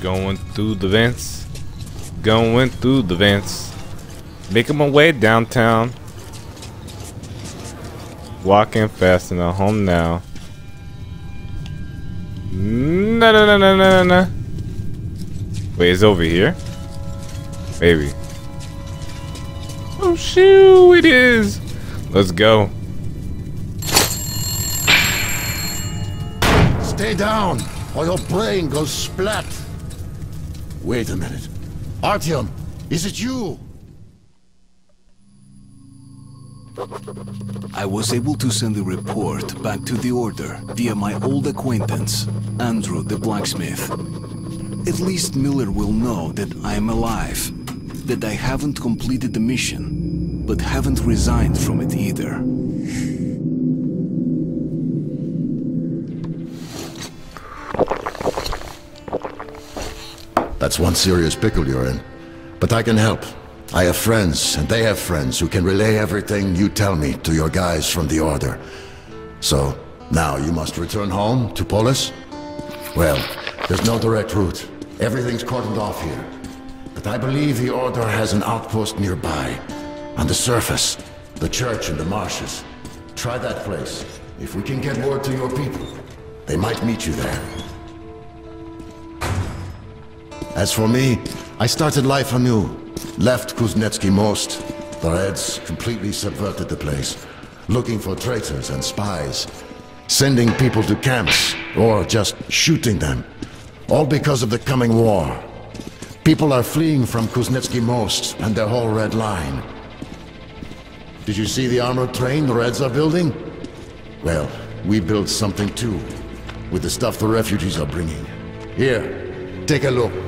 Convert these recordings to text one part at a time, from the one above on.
Going through the vents. Going through the vents. Making my way downtown. Walking fast and I'm home now. No. Wait, it's over here? Maybe. Oh, shoo, it is. Let's go. Stay down, or your brain goes splat. Wait a minute. Artyom, is it you? I was able to send the report back to the Order via my old acquaintance, Andrew the blacksmith. At least Miller will know that I am alive, that I haven't completed the mission, but haven't resigned from it either. That's one serious pickle you're in. But I can help. I have friends, and they have friends who can relay everything you tell me to your guys from the Order. So, now you must return home to Polis? Well, there's no direct route. Everything's cordoned off here. But I believe the Order has an outpost nearby. On the surface, the church in the marshes. Try that place. If we can get word to your people, they might meet you there. As for me, I started life anew. Left Kuznetsky Most. The Reds completely subverted the place. Looking for traitors and spies. Sending people to camps, or just shooting them. All because of the coming war. People are fleeing from Kuznetsky Most and their whole Red line. Did you see the armored train the Reds are building? Well, we built something too. With the stuff the refugees are bringing. Here, take a look.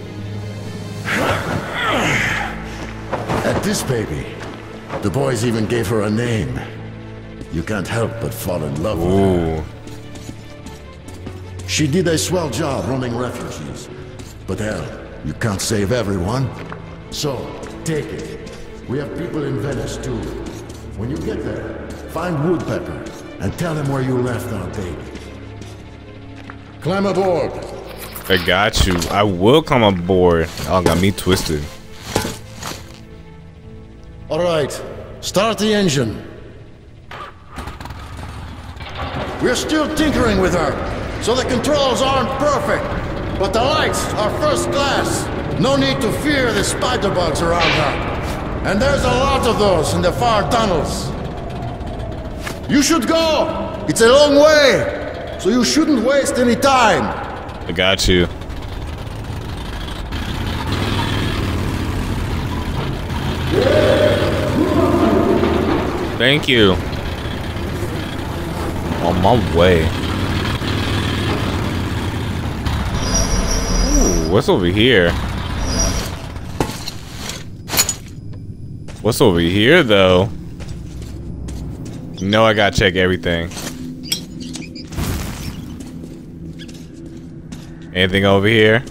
At this baby, the boys even gave her a name. You can't help but fall in love with her. She did a swell job running refugees. But hell, you can't save everyone. So, take it. We have people in Venice too. When you get there, find Woodpecker and tell him where you left our baby. Climb aboard. I got you. I will come aboard. Y'all got me twisted. All right, start the engine. We're still tinkering with her, so the controls aren't perfect. But the lights are first class. No need to fear the spider bugs around her. And there's a lot of those in the far tunnels. You should go. It's a long way, so you shouldn't waste any time. I got you. Thank you. On my way. Ooh, what's over here? What's over here, though? You know I gotta check everything. Anything over here?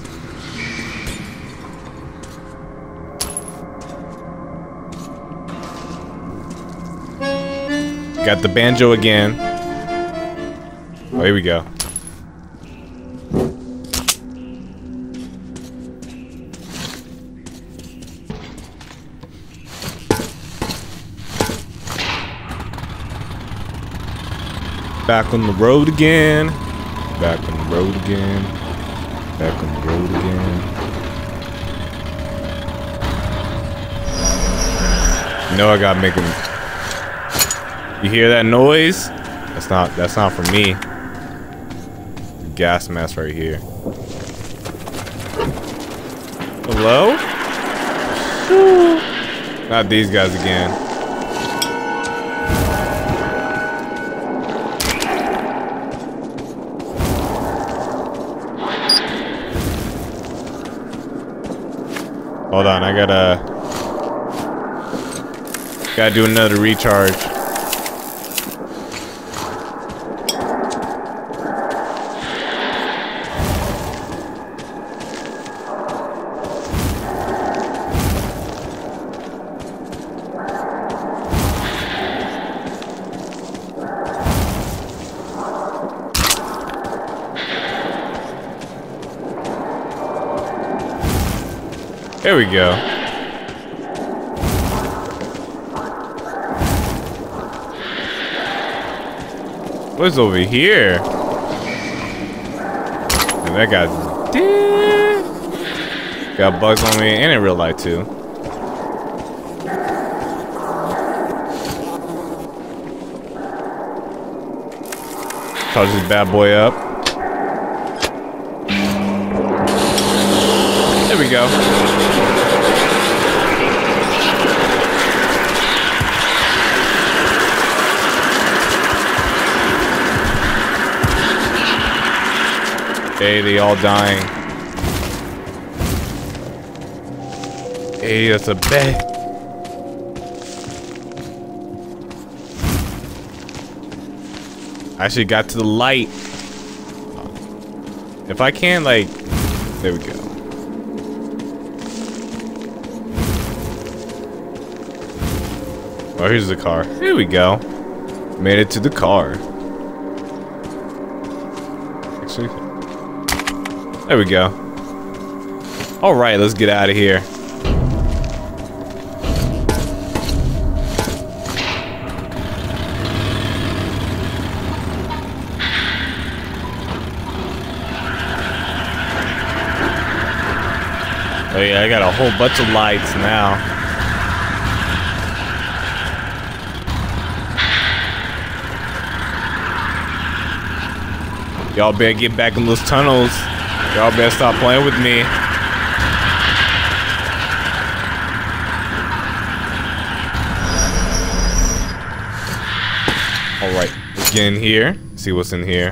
Got the banjo again. Oh, here we go. Back on the road again. Back on the road again. Back on the road again. You know I gotta make him. You hear that noise? That's not for me. Gas mask right here. Hello? Not these guys again. Hold on, I gotta do another recharge. There we go. What's over here? And that guy's dead. Got bugs on me and in real life too. Charge this bad boy up. There we go. Hey, they all dying. Hey, that's a bet. I actually got to the light. If I can, like, there we go. Oh, here's the car. Here we go. Made it to the car. Actually, there we go. All right, let's get out of here. Oh yeah, I got a whole bunch of lights now. Y'all better get back in those tunnels. Y'all better stop playing with me. Alright, let's get in here. See what's in here.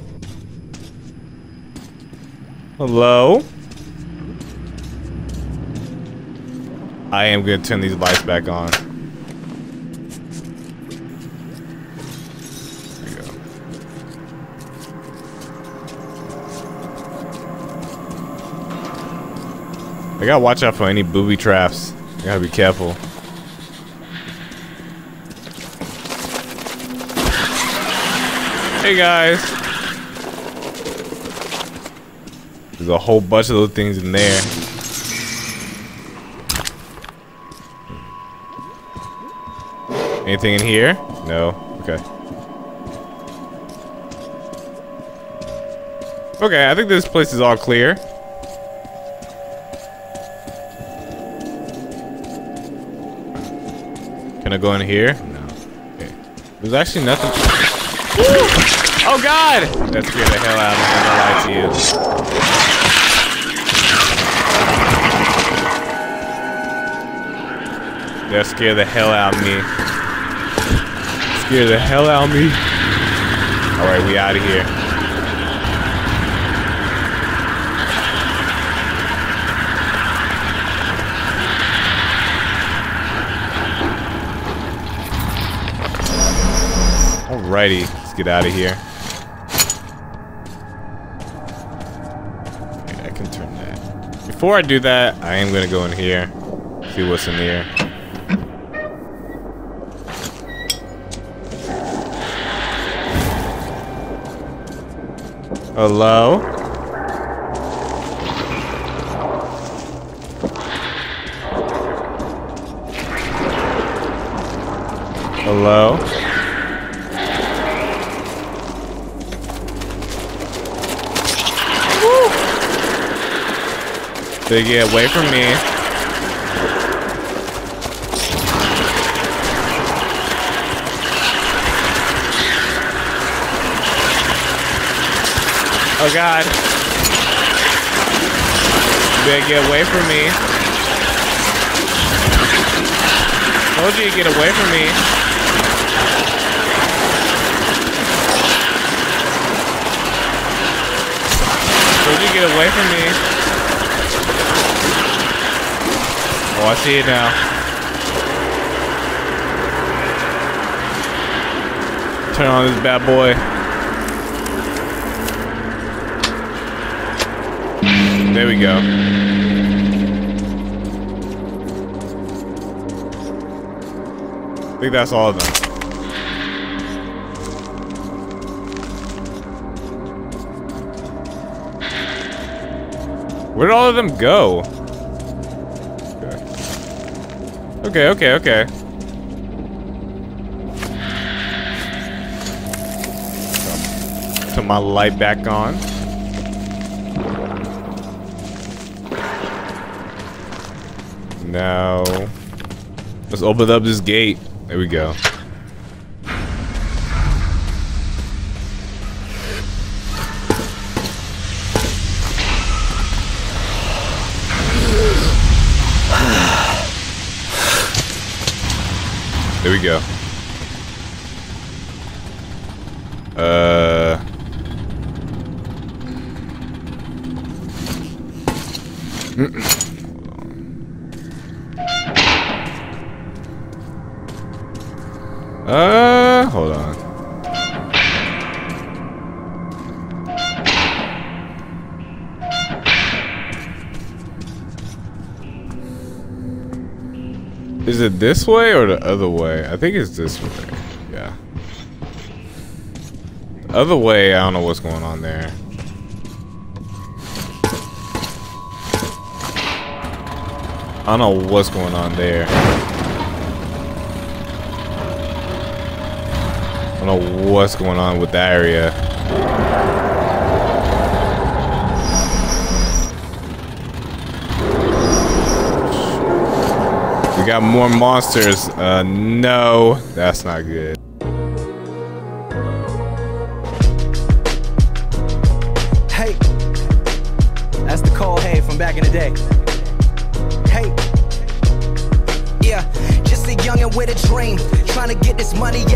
Hello? I am gonna turn these lights back on. There we go. I gotta watch out for any booby traps. I gotta be careful. Hey guys. There's a whole bunch of those things in there. Anything in here? No. Okay. Okay, I think this place is all clear. Can I go in here? No. Okay. There's actually nothing. Woo! Oh God! That scared the hell out of me. I'm gonna lie to you. That scared the hell out of me. Scared the hell out of me. Alright, we out of here. Alrighty, let's get out of here. Okay, I can turn that. Before I do that, I am gonna go in here. See what's in here. Hello? Hello? Woo! They get away from me. Oh God. You better get away from me. Told you to get away from me. Told you to get away from me. Oh, I see it now. Turn on this bad boy. There we go. I think that's all of them. Where did all of them go? Okay, okay, okay. Put my light back on. Now, let's open up this gate. There we go. There we go. Hold on. Is it this way or the other way? I think it's this way. Yeah. The other way, I don't know what's going on there. I don't know what's going on there. I don't know what's going on with that area. We got more monsters. No, that's not good. Hey, that's the call, hey, from back in the day. Hey, yeah, just a youngin' with a dream, trying to get this money.